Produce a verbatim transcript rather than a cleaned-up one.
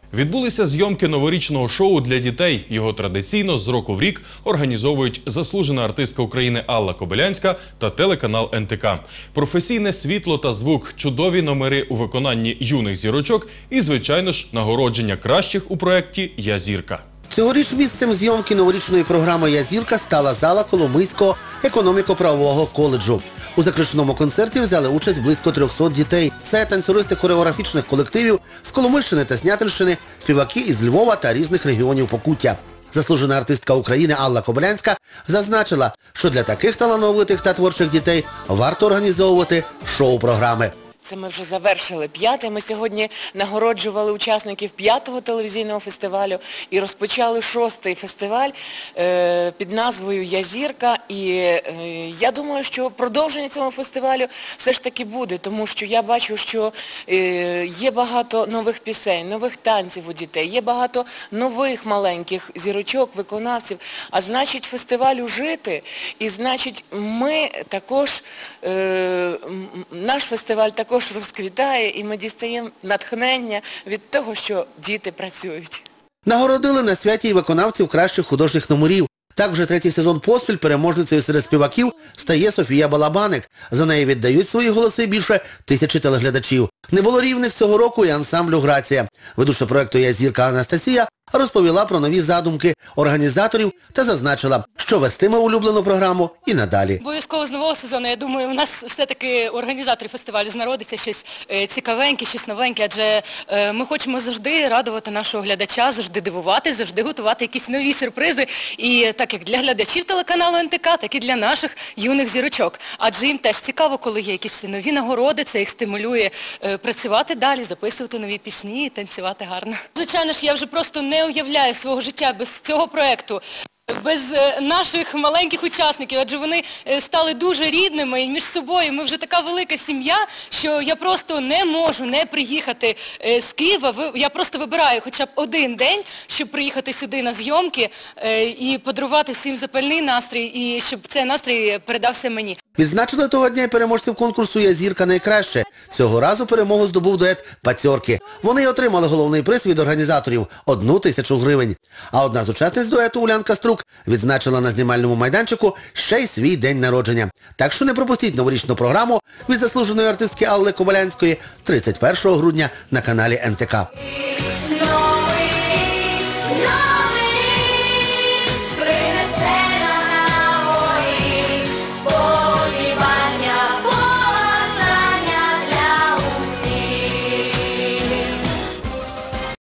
Відбулися зйомки новорічного шоу для дітей. Його традиційно з року в рік організовують заслужена артистка України Алла Кобилянська та телеканал ен те ка. Професійне світло та звук, чудові номери у виконанні юних зірочок і, звичайно ж, нагородження кращих у проєкті «Я зірка». Цьогоріч місцем зйомки новорічної програми «Я зірка» стала зала Коломийського економіко-правового коледжу. У заключному концерті взяли участь близько трьохсот дітей. Це танцюристи хореографічних колективів з Коломийщини та Снятинщини, співаки із Львова та різних регіонів Покуття. Заслужена артистка України Алла Кобилянська зазначила, що для таких талановитих та творчих дітей варто організовувати шоу-програми. Це ми вже завершили п'ятий. Ми сьогодні нагороджували учасників п'ятого телевізійного фестивалю і розпочали шостий фестиваль е, під назвою «Я зірка». І е, я думаю, що продовження цього фестивалю все ж таки буде, тому що я бачу, що е, є багато нових пісень, нових танців у дітей, є багато нових маленьких зірочок, виконавців, а значить фестивалю жити, і значить ми також, е, наш фестиваль також розквітає, і ми дістаємо натхнення від того, що діти працюють. Нагородили на святі і виконавців кращих художніх номерів. Так вже третій сезон поспіль переможницею серед співаків стає Софія Балабаник. За неї віддають свої голоси більше тисячі телеглядачів. Не було рівних цього року і ансамблю «Грація». Ведуча проєкту «Я зірка» Анастасія розповіла про нові задумки організаторів та зазначила, що вестиме улюблену програму і надалі. Обов'язково з нового сезону, я думаю, у нас все-таки у організаторів фестивалю знародиться щось цікавеньке, щось новеньке, адже ми хочемо завжди радувати нашого глядача, завжди дивувати, завжди готувати якісь нові сюрпризи. І так як для глядачів телеканалу ен те ка, так і для наших юних зірочок. Адже їм теж цікаво, коли є якісь нові нагороди, це їх стимулює працювати далі, записувати нові пісні і танцювати гарно. Звичайно ж, я вже просто не уявляю свого життя без цього проєкту, без наших маленьких учасників, адже вони стали дуже рідними і між собою. Ми вже така велика сім'я, що я просто не можу не приїхати з Києва. Я просто вибираю хоча б один день, щоб приїхати сюди на зйомки і подарувати всім запальний настрій, і щоб цей настрій передався мені. Відзначили того дня і переможців конкурсу «Я зірка» найкраще. Цього разу перемогу здобув дует «Пацьорки». Вони отримали головний приз від організаторів – одну тисячу гривень. А одна з учасниць дуету, Улянка Струк, відзначила на знімальному майданчику ще й свій день народження. Так що не пропустіть новорічну програму від заслуженої артистки Алли Кобилянської тридцять першого грудня на каналі ен те ка.